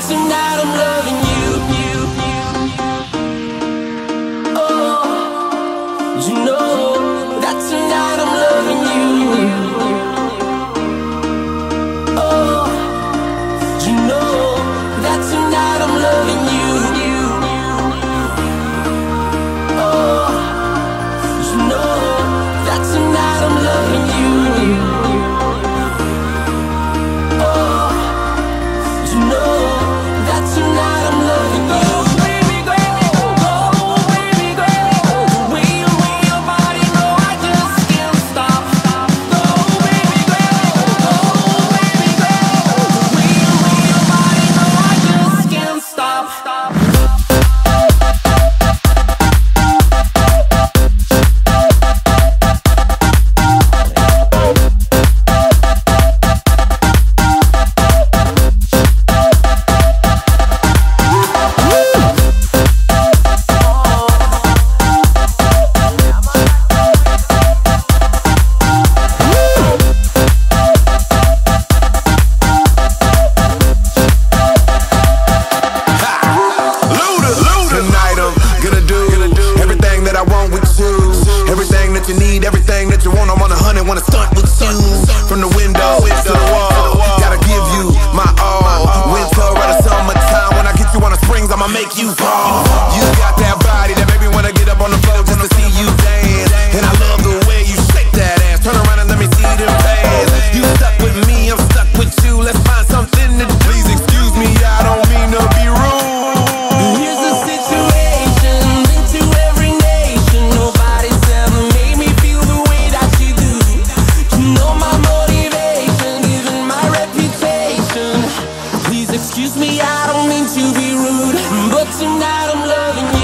tonight I'm loving you. Oh, you know that tonight I'm loving you. Oh, you know that tonight I'm loving you. Oh, you know that tonight I'm loving you. Oh, you know that tonight I'm loving you. Baby girl, oh baby girl, the way you move your body, no, I just can't stop. Oh baby girl, oh baby girl, the way you move your body, no, I just can't stop. You need everything that you want. I'm on 100, wanna stunt with you. From the window to the wall, gotta give you my all. Winter or the summertime, when I get you on the springs, I'ma make you fall. You got that body that made me wanna get up on the floor just to see you dance. And I love the way you shake that ass. Turn around and let me see them pants. You stuck with me, I'm stuck with you. Let's find something to do. Please excuse me, I don't mean to be rude. Here's the situation, into every nation. Nobody's ever made me feel the way that you do. You know my motivation, even my reputation. Please excuse me, I don't mean to be rude, but tonight I'm loving you.